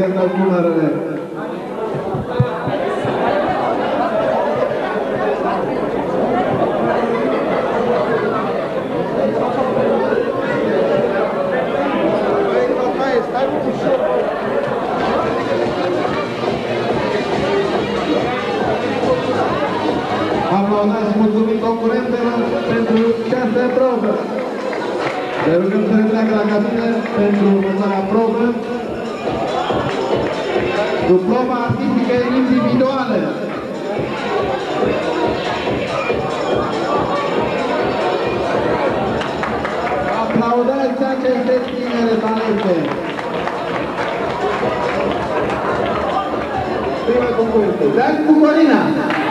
cântăm cu numărele. Aplaudați și mulțumim concurentelor pentru această probă. Le rugăm să treacă la cabină pentru următoarea probă. Proba artistică individuală. Aplaudați aceste tinere talente. Prima concurență. Dan cu Corina.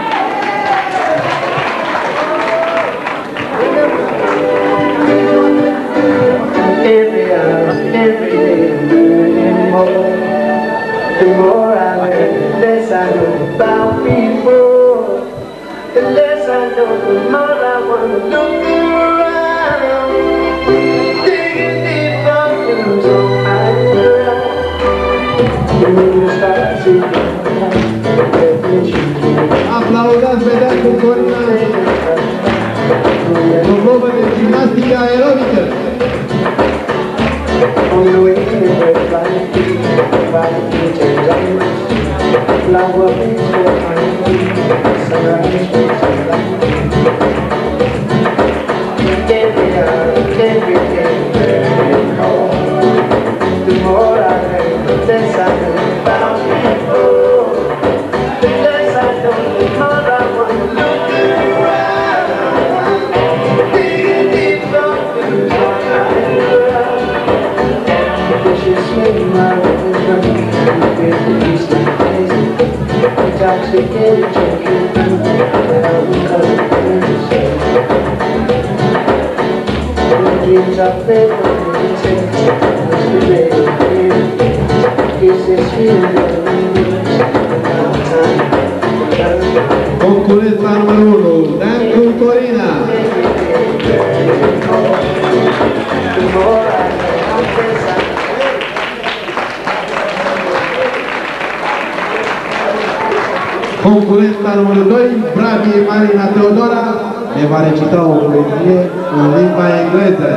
Every day I'm learning more. The more I learn, the less I know about people. The less I know, the more I want to look around. Digging deep down in so I drown. When you start to Aplaudați pe Dan cu Corina. O probă de gimnastică aerobică. on the way to the red light, everybody change on flower things for sunrise every hour, every day, the more I learn, the less I know about people. The less I know, the more I want to look around. Digging deep down into my world. She's swinging my river, with the east and crazy. Intoxicated, choking, now we cut it the dreams are fed for me, it's the baby. Kisses feel Concurența numărul 1, Dan cu Corina. Concurența numărul 2, Bravie Marina Teodora, ne va recita o poezie în limba engleză.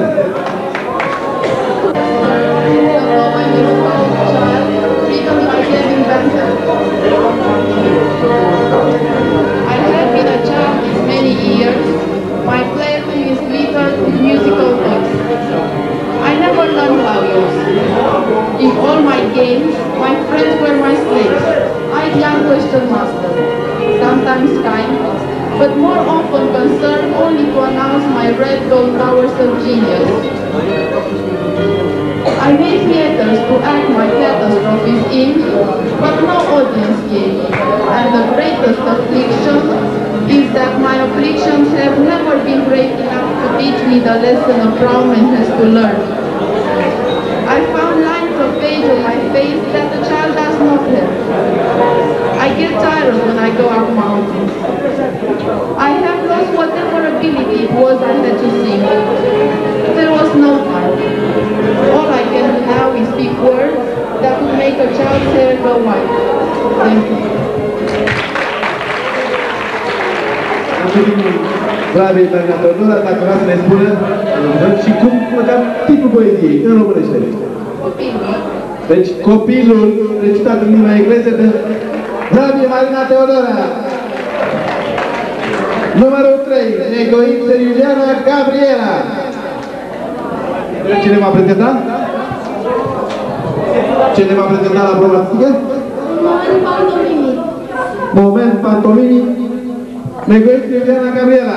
I have been a child these many years. My playroom is littered with musical notes. I never learned values. In all my games, my friends were my slaves. I young question master, sometimes kind, but more often concerned only to announce my red gold towers of genius. I made theaters to act my catastrophes in, but no audience came. And the greatest affliction is that my afflictions have never been great enough to teach me the lesson a brown man has to learn. I found lines of age on my face that the child does not have. I get tired when I go up mountains. I have lost whatever ability it was I had to sing. There was no time. All I can do now is speak words that would make a child's hair go white. Thank you. Bravie Marina Teodora, dacă vreau să ne spună și cum măcar titlul poeziei, în românește. Copilul. Deci copilul recitat în limba engleză de Bravie Marina Teodora. Numărul 3, Negoință Iuliana Gabriela. Cine va prezenta? Cine va prezenta la proba artistică? Moment pantomimic. Moment pantomimic. Negoință Iuliana Gabriela.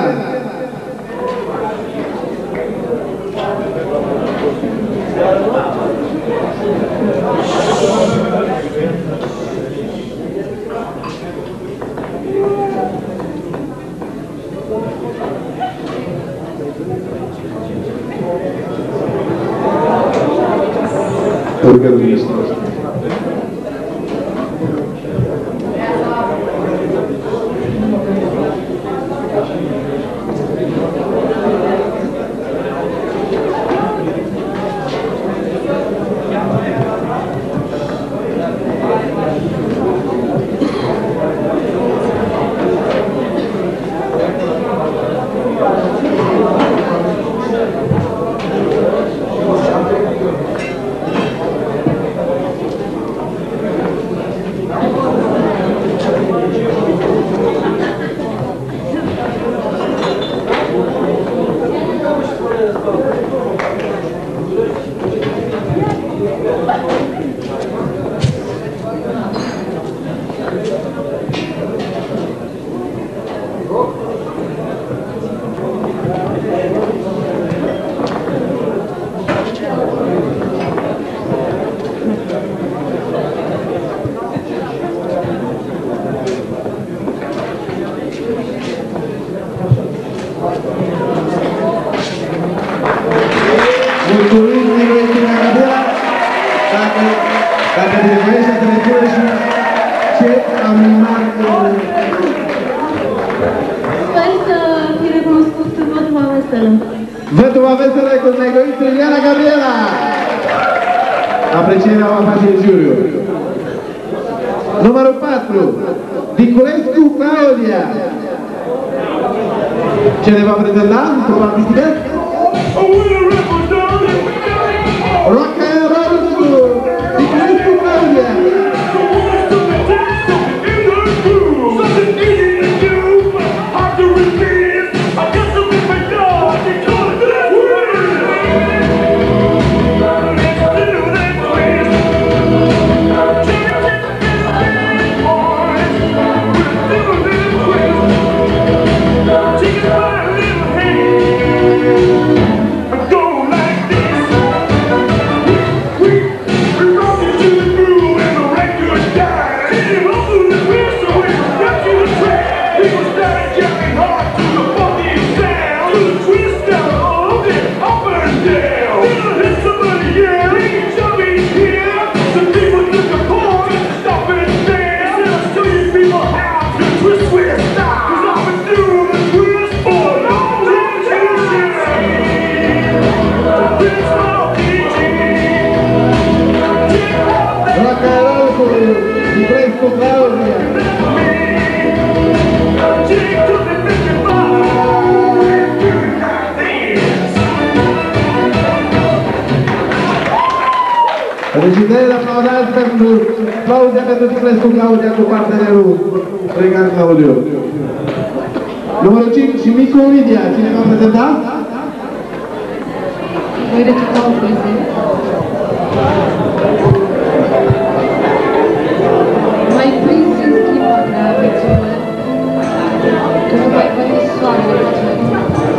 Organiză. aici să ne spune și ce am urmat. Sper să fi recunoscut văduva veselă. Văduva veselă cu negoiță Iuliana Gabriela. Aprecierea va face juriu. Numărul 4, Niculescu Claudia. Ce ne va prezenta? Probabil biciclet? Rock and roll cu Niculescu Claudia. Felicitări, aplaudați pentru Claudia, pentru Niculescu Claudia cu partenerul Regan Claudiu. Numărul 5, Micu Lidia, cine va prezenta? Voi recita o poezie. Mai prins în schimba grea afecțiune, că nu mai văd soarele paciune.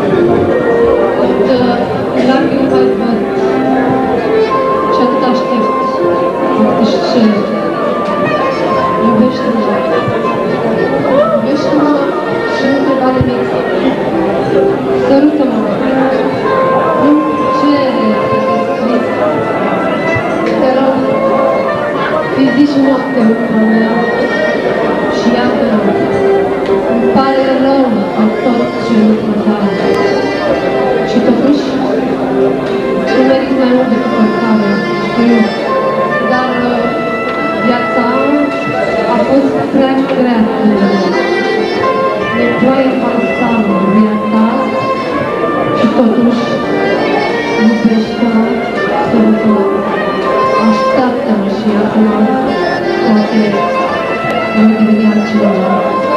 Cât lacrimi mai văd și atât aștept, cât își cer. Iubește-mă, iubește-mă și nu te va nimic. Sărută-mă, nu cere să te scris. Te rog, fi zi și noapte lucrul meu și iată-mă, îmi pare rău că tot ce lucru tale. Și totuși, nu merit mai mult decât iertare, știu, dar viața a fost prea grea pentru mine. Nevoie falsavă viața și totuși iubește-mă, sărută-mă, așteaptă-mă și acum poate voi deveni altcineva.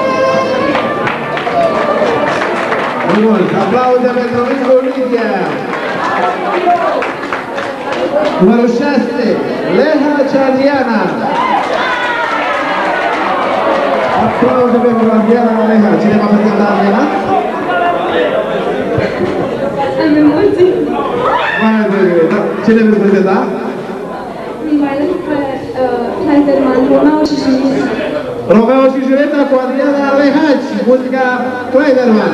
Bun, aplauze pentru Micu Lidia. Numărul 6, Leha Cealiana. Aplauze pentru Adriana Leha. Cine va prezenta Adriana? Am emoții. Mai bine, da. Cine veți prezenta? Mai ales pe Kleiderman, Romeo și Julieta. Romeo și Julieta cu Adriana Lehaci, muzica Kleiderman.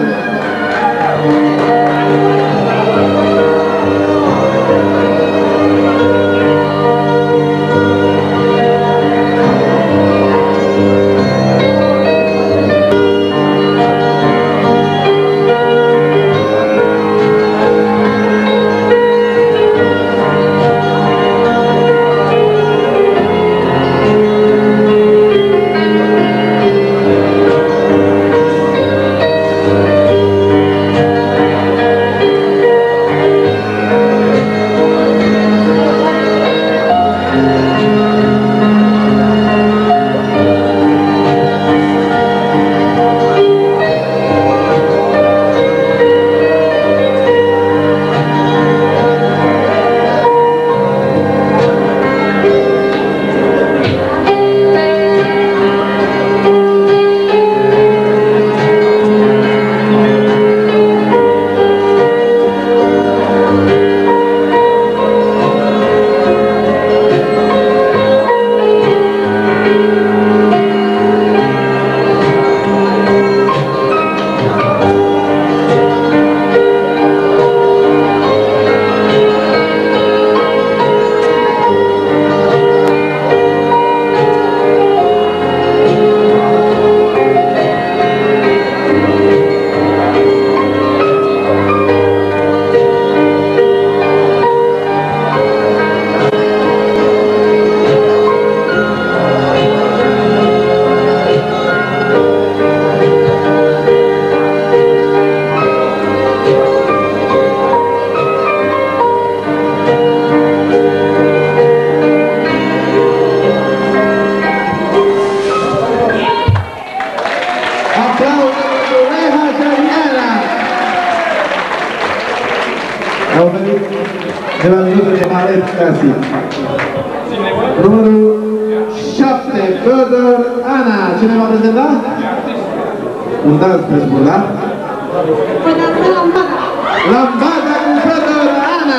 casi. Numărul 7, Fedor Ana. Cine va prezenta? Un dans pe spun, da? Voi dansa lambada. Lambada cu Fedor Ana.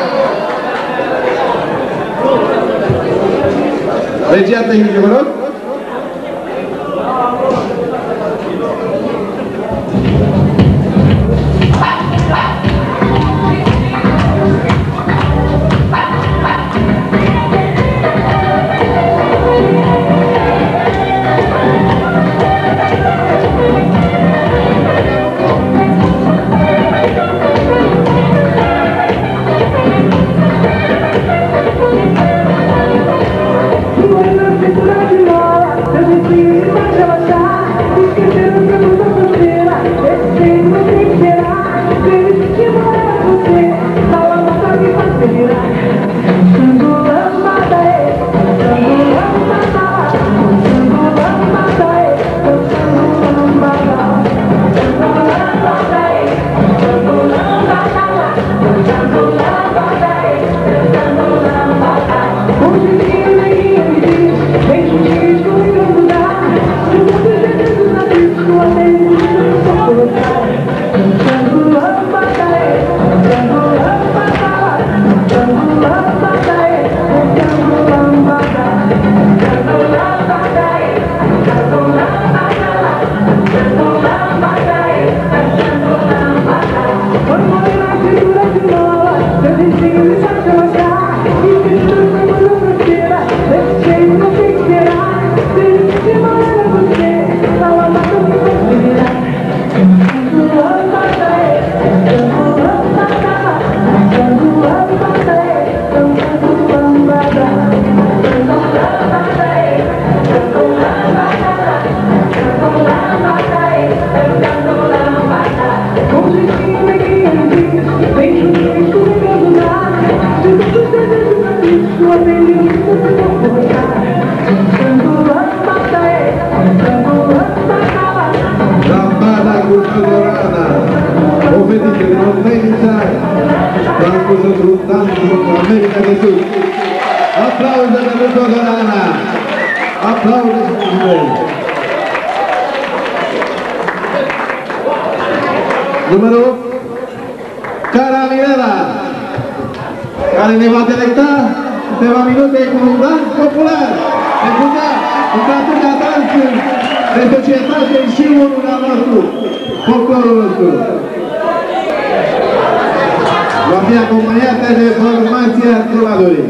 Regia tehnică, vă rog. America de Sud. Aplauze pentru Fedor Ana. Aplauze pentru noi. Numărul Caraminera, care ne va delecta câteva minute cu un dans popular. Ne putea, cu atâtea dansuri de societate și unul al nostru, folclorul nostru. Va fi acompaniată de formația Trubadurii.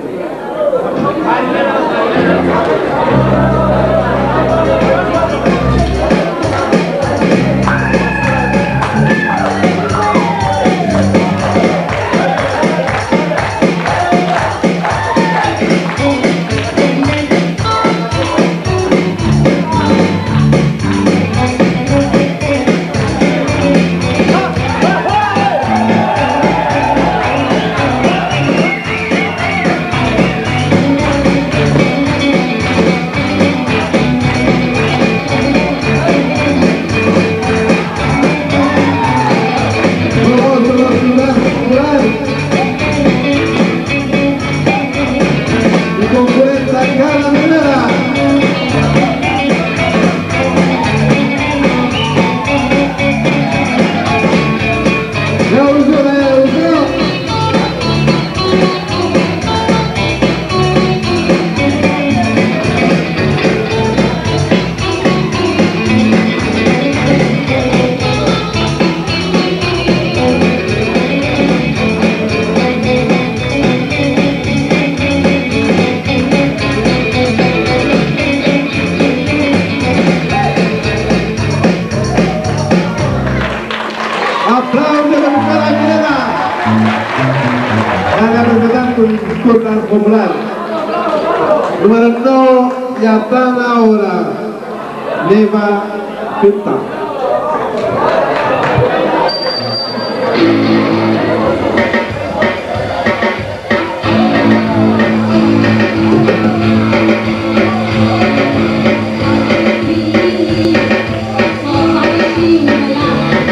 Popular. Numărul 9, Iatana Ora, ne va cânta.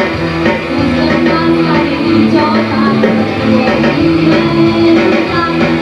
Thank you.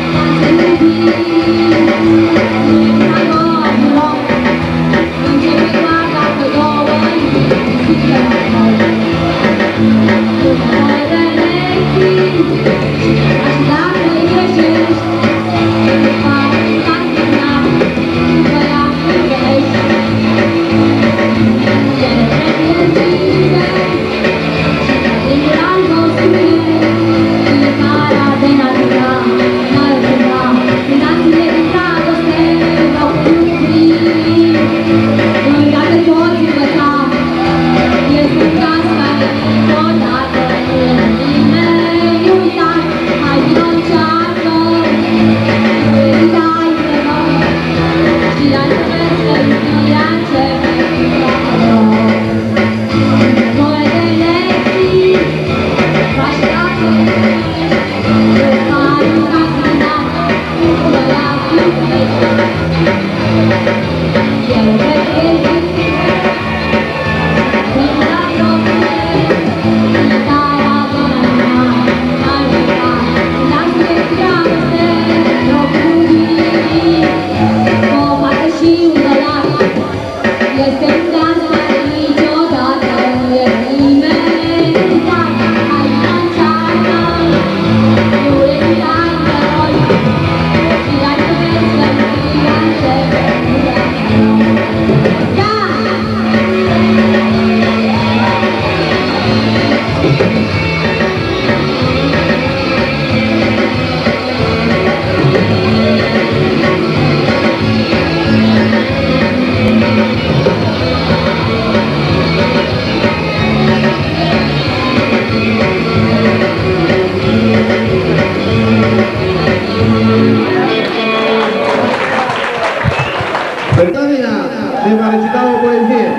Cătălina ne va recita o poezie.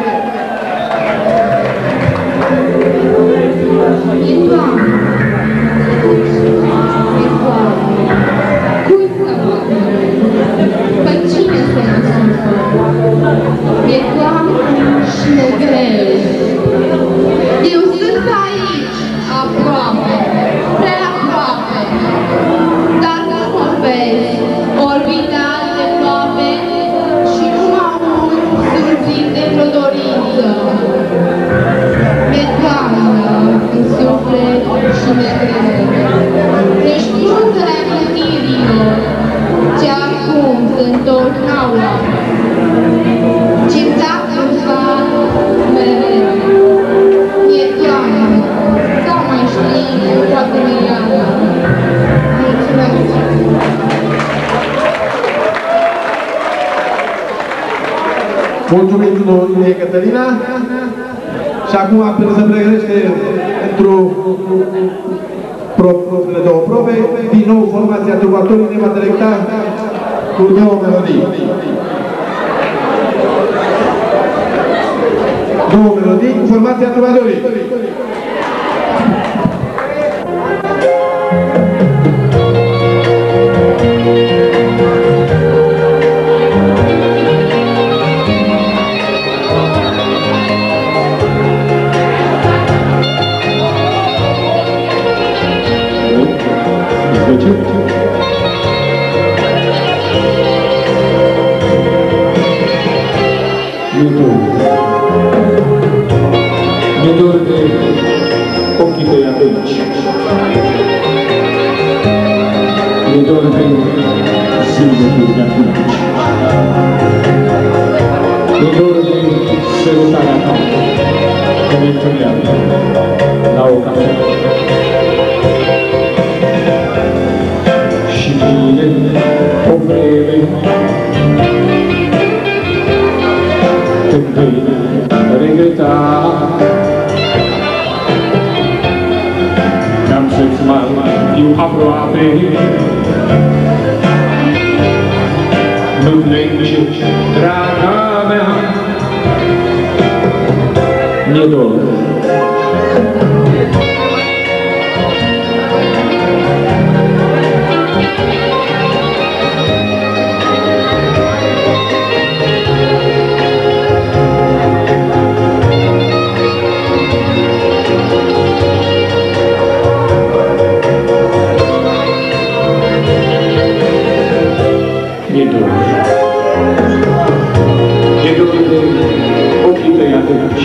E toamnă. E toamnă. Cui să vadă? Păi cine se nasupă? E toamnă și e greu. Eu sunt aici, aproape, prea aproape, dar nu mă vezi, orbital de ploape și nu mă aud surțit de vreo dorință. Mi-e toamnă în suflet și mi-e greu. Ești frunzele amintirilor ce acum se întorc în aula, ce-mi zac în val mereu. Mi-e toamnă, sau mai știi, poate mi iară. Mulțumesc! Mulțumim tuturor, Cătălina. Și acum, până se pregătește pentru propriile două probe, din nou formația Trubatorii ne va directa cu două melodii. Două melodii cu formația Trubatorii. Mi-e dor de ochii tăi adânci. Mi-e dor de zâmbetul de atunci. Mi-e dor de sărutarea ta, că ne întâlneam la o cafea. Și vine o vreme când vei regreta că-am să-ți mai fiu aproape. Nu plânge, draga mea, mi-e dor. Mi-e dor. Mi-e dor de ochii tăi adânci.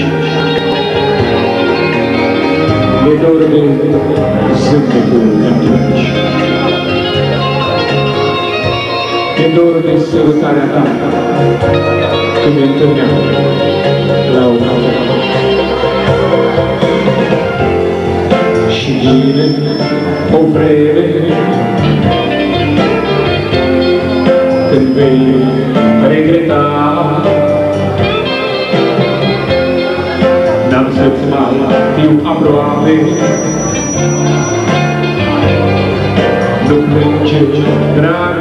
Mi-e dor de zâmbetul de atunci. Mi-e dor de sărutarea ta, când ne întâlneam la o cafea. Și vine o vreme când vei regreta, n-am să-ți mai fiu aproape. Nu plânge, drag